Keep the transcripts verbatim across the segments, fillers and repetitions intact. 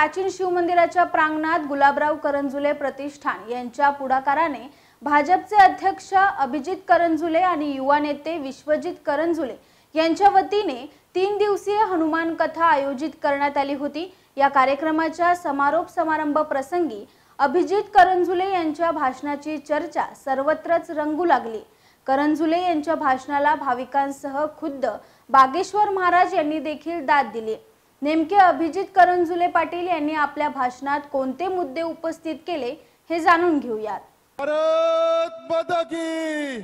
प्राचीन शिवमंदिराच्या प्रांगणात गुलाबराव करंजुले प्रतिष्ठान यांच्या पुढाकाराने भाजपचे अध्यक्ष अभिजित करंजुले आणि युवा नेते विश्वजित करंजुले यांच्या वतीने तीन दिवसीय हनुमान कथा आयोजित करण्यात आली होती। या कार्यक्रमाच्या समारोप समारंभ प्रसंगी अभिजित करंजुले यांच्या भाषणाची चर्चा सर्वत्रच रंगू लागली। करंजुले यांच्या भाषणाला भाविकांसह खुद्द बागेश्वर महाराज यांनी देखील दाद दिली। नेमके अभिजित करंजुले पाटील यांनी आपल्या भाषणात कोणते मुद्दे उपस्थित केले हे जाणून घेऊयात। भारत माता की,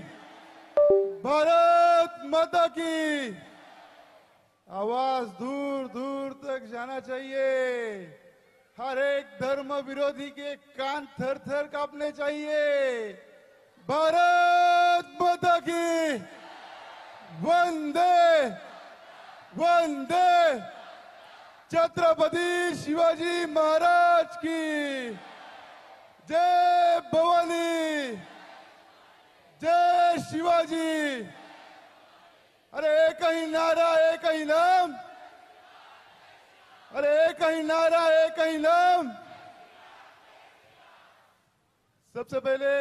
भारत माता की। आवाज दूर दूर तक जाना चाहिए। हर एक धर्म विरोधी के कान थर थर कांपने चाहिए। भारत माता की, वंदे वंदे छत्रपति शिवाजी महाराज की जय। भवानी जय शिवाजी। अरे एक ही नारा एक ही नाम, अरे एक ही नारा एक ही नाम। सबसे पहले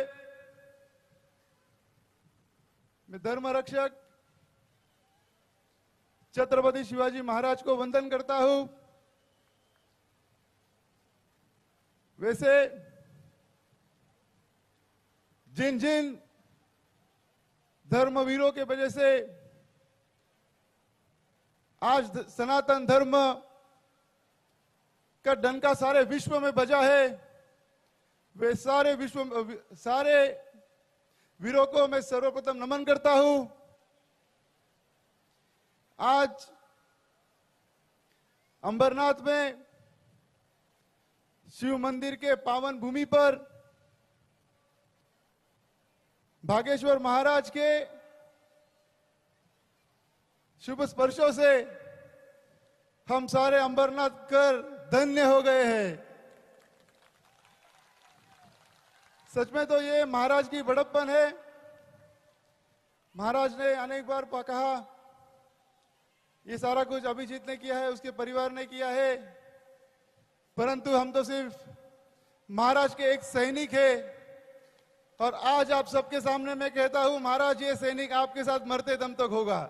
मैं धर्म रक्षक छत्रपति शिवाजी महाराज को वंदन करता हूं। वैसे जिन जिन धर्मवीरों के वजह से आज सनातन धर्म का डंका सारे विश्व में बजा है, वे सारे विश्व सारे वीरों को मैं सर्वप्रथम नमन करता हूं। आज अंबरनाथ में शिव मंदिर के पावन भूमि पर बागेश्वर महाराज के शुभ स्पर्शों से हम सारे अंबरनाथ कर धन्य हो गए हैं। सच में तो ये महाराज की बड़प्पन है। महाराज ने अनेक बार कहा ये सारा कुछ अभिजीत ने किया है, उसके परिवार ने किया है, परंतु हम तो सिर्फ महाराज के एक सैनिक है। और आज आप सबके सामने मैं कहता हूं महाराज ये सैनिक आपके साथ मरते दम तक होगा।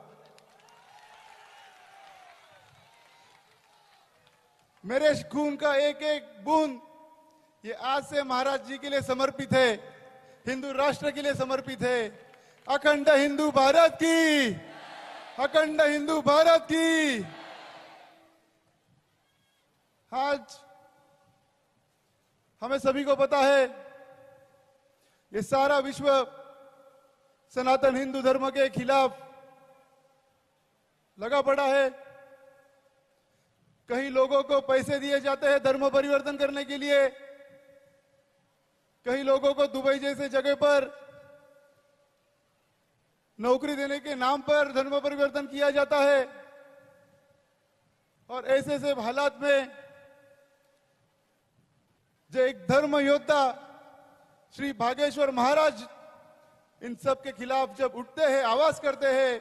मेरे खून का एक एक बूंद ये आज से महाराज जी के लिए समर्पित है, हिंदू राष्ट्र के लिए समर्पित है। अखंड हिंदू भारत की, अखंड हिंदू भारत की। आज हमें सभी को पता है ये सारा विश्व सनातन हिंदू धर्म के खिलाफ लगा पड़ा है। कई लोगों को पैसे दिए जाते हैं धर्म परिवर्तन करने के लिए, कई लोगों को दुबई जैसे जगह पर नौकरी देने के नाम पर धर्म परिवर्तन किया जाता है। और ऐसे ऐसे हालात में जो एक धर्म योद्धा श्री बागेश्वर महाराज इन सब के खिलाफ जब उठते हैं, आवाज करते हैं,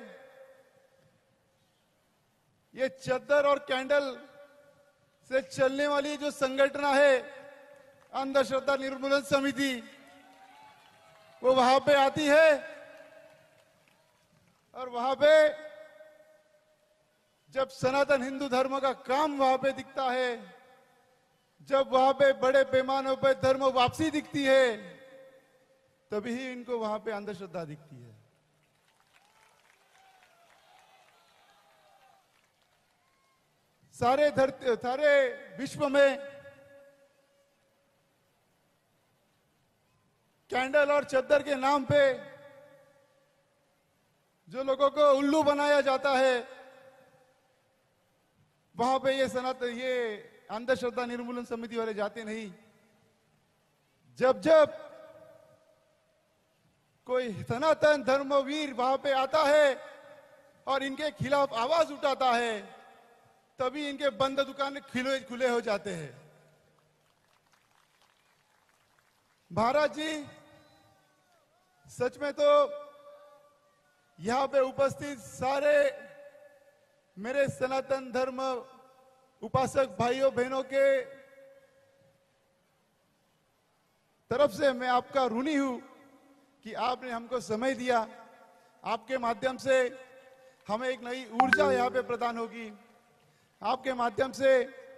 ये चद्दर और कैंडल से चलने वाली जो संगठना है अंधश्रद्धा निर्मूलन समिति, वो वहां पे आती है और वहां पे जब सनातन हिंदू धर्म का काम वहां पे दिखता है, जब वहां पे बड़े पैमानों पे धर्म वापसी दिखती है, तभी ही इनको वहां पे अंधश्रद्धा दिखती है। सारे धरती सारे विश्व में कैंडल और चद्दर के नाम पे जो लोगों को उल्लू बनाया जाता है, वहां पे ये सनातन ये अंधश्रद्धा निर्मूलन समिति वाले जाते नहीं। जब जब कोई सनातन धर्मवीर वहां पे आता है और इनके खिलाफ आवाज उठाता है, तभी इनके बंद दुकानें खुले खुले हो जाते हैं। महाराज जी सच में तो यहां पे उपस्थित सारे मेरे सनातन धर्म उपासक भाइयों बहनों के तरफ से मैं आपका ऋणी हूं कि आपने हमको समय दिया। आपके माध्यम से हमें एक नई ऊर्जा यहाँ पे प्रदान होगी। आपके माध्यम से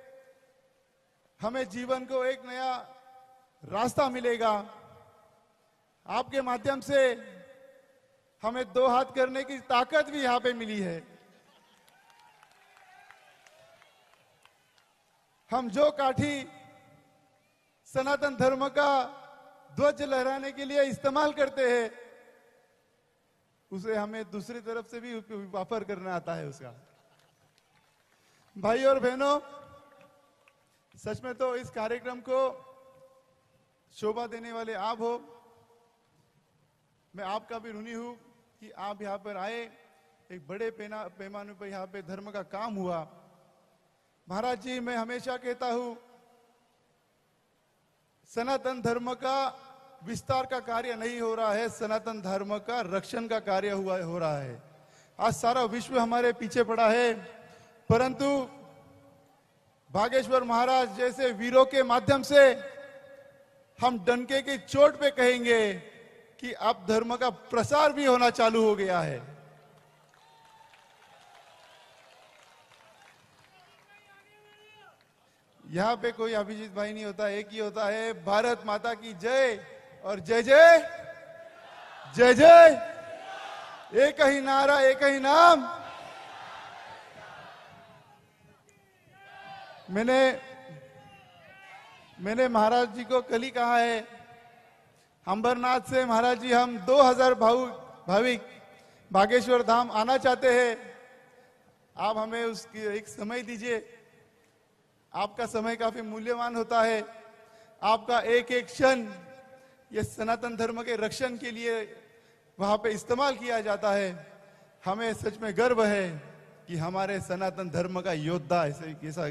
हमें जीवन को एक नया रास्ता मिलेगा। आपके माध्यम से हमें दो हाथ करने की ताकत भी यहाँ पे मिली है। हम जो काठी सनातन धर्म का ध्वज लहराने के लिए इस्तेमाल करते हैं, उसे हमें दूसरी तरफ से भी वापर करना आता है उसका। भाई और बहनों, सच में तो इस कार्यक्रम को शोभा देने वाले आप हो। मैं आपका भी ऋणी हूं कि आप यहाँ पर आए, एक बड़े पैमाने पर यहाँ पे धर्म का काम हुआ। महाराज जी, मैं हमेशा कहता हूं, सनातन धर्म का विस्तार का कार्य नहीं हो रहा है, सनातन धर्म का रक्षण का कार्य हुआ हो रहा है। आज सारा विश्व हमारे पीछे पड़ा है, परंतु भागेश्वर महाराज जैसे वीरों के माध्यम से हम डंके की चोट पे कहेंगे कि अब धर्म का प्रसार भी होना चालू हो गया है। यहाँ पे कोई अभिजीत भाई नहीं होता, एक ही होता है, भारत माता की जय और जय जय जय जय। एक ही नारा, एक ही नाम। मैंने मैंने महाराज जी को कल ही कहा है, अंबरनाथ से महाराज जी हम दो हज़ार भाव भाविक बागेश्वर धाम आना चाहते हैं। आप हमें उसकी एक समय दीजिए। आपका समय काफी मूल्यवान होता है। आपका एक एक क्षण ये सनातन धर्म के रक्षण के लिए वहां पे इस्तेमाल किया जाता है। हमें सच में गर्व है कि हमारे सनातन धर्म का योद्धा ऐसे कैसा।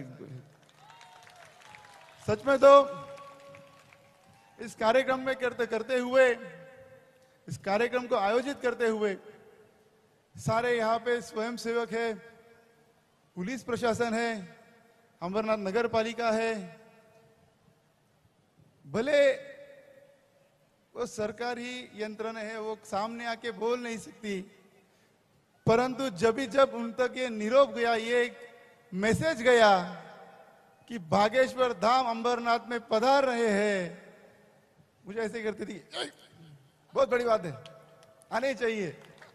सच में तो इस कार्यक्रम में करते करते हुए, इस कार्यक्रम को आयोजित करते हुए सारे यहाँ पे स्वयं सेवक है, पुलिस प्रशासन है, अंबरनाथ नगर पालिका है। भले वो सरकारी यंत्रणा है, वो सामने आके बोल नहीं सकती, परंतु जब भी जब उन तक ये निरोप गया, ये एक मैसेज गया कि बागेश्वर धाम अंबरनाथ में पधार रहे हैं, मुझे ऐसे करती थी, बहुत बड़ी बात है, आने चाहिए।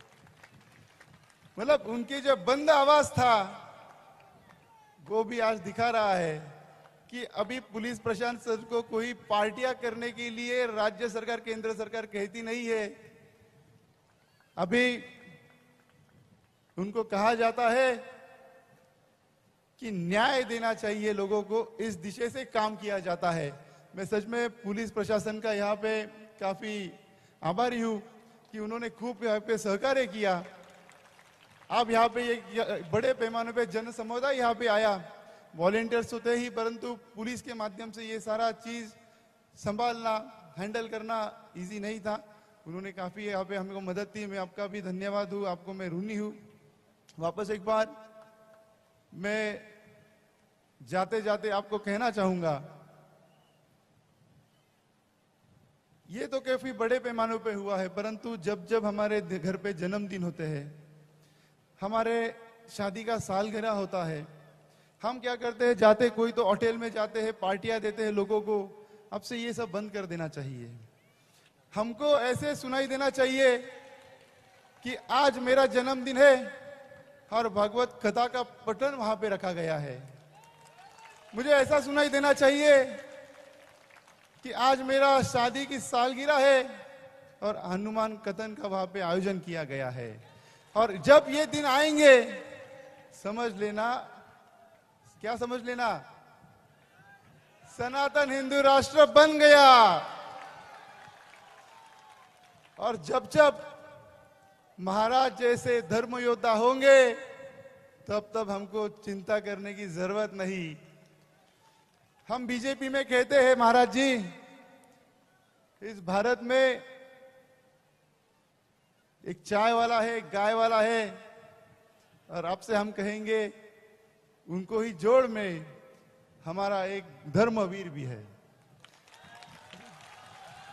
मतलब उनकी जो बंद आवाज था वो भी आज दिखा रहा है कि अभी पुलिस प्रशासन को कोई पार्टियां करने के लिए राज्य सरकार, केंद्र सरकार कहती नहीं है। अभी उनको कहा जाता है कि न्याय देना चाहिए लोगों को, इस दिशा से काम किया जाता है। मैं सच में पुलिस प्रशासन का यहाँ पे काफी आभारी हूँ कि उन्होंने खूब यहाँ पे सहकार्य किया। आप यहाँ पे एक बड़े पैमाने पे जन समुदाय यहाँ पे आया, वॉलेंटियर्स होते ही, परंतु पुलिस के माध्यम से ये सारा चीज संभालना, हैंडल करना इजी नहीं था। उन्होंने काफी यहाँ पे हमको मदद दी। मैं आपका भी धन्यवाद हूँ, आपको मैं ऋणी हूँ। वापस एक बार मैं जाते जाते आपको कहना चाहूंगा, ये तो काफी बड़े पैमानों पे हुआ है, परंतु जब जब हमारे घर पे जन्मदिन होते हैं, हमारे शादी का सालगिरह होता है, हम क्या करते हैं, जाते कोई तो होटल में जाते हैं, पार्टियां देते हैं लोगों को। अब से ये सब बंद कर देना चाहिए। हमको ऐसे सुनाई देना चाहिए कि आज मेरा जन्मदिन है और भगवत कथा का पठन वहां पे रखा गया है। मुझे ऐसा सुनाई देना चाहिए कि आज मेरा शादी की सालगिरह है और हनुमान कथन का वहां पे आयोजन किया गया है। और जब ये दिन आएंगे, समझ लेना, क्या समझ लेना, सनातन हिंदू राष्ट्र बन गया। और जब जब महाराज जैसे धर्म योद्धा होंगे, तब तब हमको चिंता करने की जरूरत नहीं। हम बीजेपी में कहते हैं, महाराज जी, इस भारत में एक चाय वाला है, एक गाय वाला है, और आपसे हम कहेंगे उनको ही जोड़ में हमारा एक धर्मवीर भी है।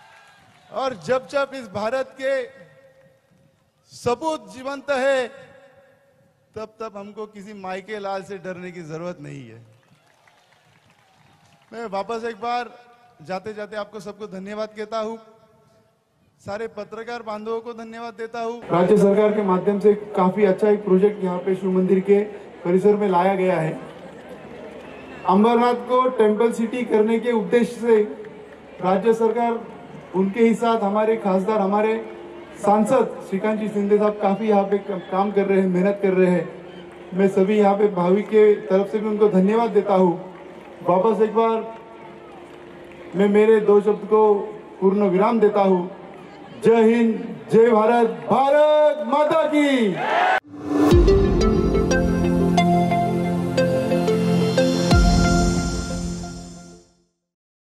और जब जब इस भारत के सपूत जीवंत है, तब तब हमको किसी मायके लाल से डरने की जरूरत नहीं है। मैं वापस एक बार जाते जाते आपको सबको धन्यवाद कहता हूं, सारे पत्रकार बांधवों को धन्यवाद देता हूं। राज्य सरकार के माध्यम से काफी अच्छा एक प्रोजेक्ट यहाँ पे शिव मंदिर के परिसर में लाया गया है। अंबरनाथ को टेम्पल सिटी करने के उद्देश्य से राज्य सरकार, उनके ही साथ हमारे खासदार, हमारे सांसद श्रीकांत जी शिंदे साहब काफी यहाँ पे काम कर रहे हैं, मेहनत कर रहे हैं। मैं सभी यहाँ पे भावी के तरफ से भी उनको धन्यवाद देता हूँ। वापस एक बार मैं मेरे दो शब्द को पूर्ण विराम देता हूँ। जय हिंद, जय भारत, भारत माता।